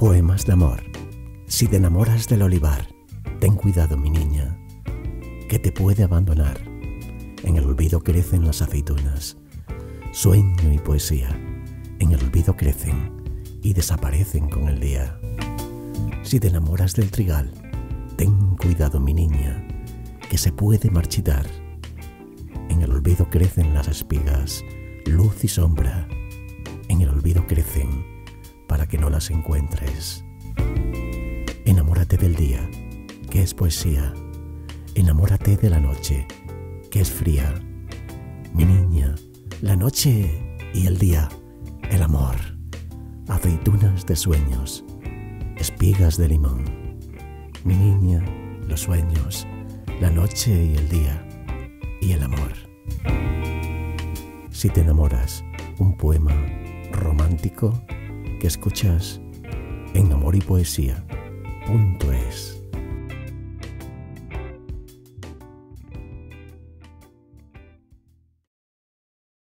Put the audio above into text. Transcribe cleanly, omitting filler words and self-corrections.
Poemas de amor. Si te enamoras del olivar, ten cuidado, mi niña, que te puede abandonar. En el olvido crecen las aceitunas. Sueño y poesía en el olvido crecen y desaparecen con el día. Si te enamoras del trigal, ten cuidado, mi niña, que se puede marchitar. En el olvido crecen las espigas, luz y sombra. En el olvido crecen para que no las encuentres. Enamórate del día, que es poesía. Enamórate de la noche, que es fría. Mi niña, la noche y el día, el amor. Aceitunas de sueños, espigas de limón. Mi niña, los sueños, la noche y el día, y el amor. Si te enamoras, un poema romántico que escuchas en amorypoesia.es.